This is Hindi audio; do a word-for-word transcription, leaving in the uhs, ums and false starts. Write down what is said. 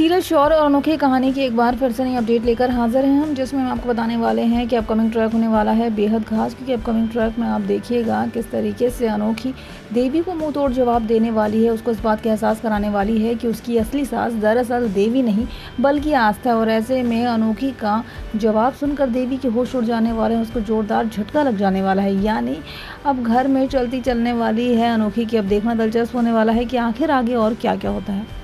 सीरियल शौर्य और अनोखी कहानी की एक बार फिर से नई अपडेट लेकर हाजिर हैं हम, जिसमें हम आपको बताने वाले हैं कि अपकमिंग ट्रैक होने वाला है बेहद खास। क्योंकि अपकमिंग ट्रैक में आप देखिएगा किस तरीके से अनोखी देवी को मुंह तोड़ जवाब देने वाली है, उसको इस बात का एहसास कराने वाली है कि उसकी असली सास दरअसल देवी नहीं बल्कि आस्था। और ऐसे में अनोखी का जवाब सुनकर देवी के होश उड़ जाने वाले हैं, उसको जोरदार झटका लग जाने वाला है। यानी अब घर में चलती चलने वाली है अनोखी की। अब देखना दिलचस्प होने वाला है कि आखिर आगे और क्या क्या होता है।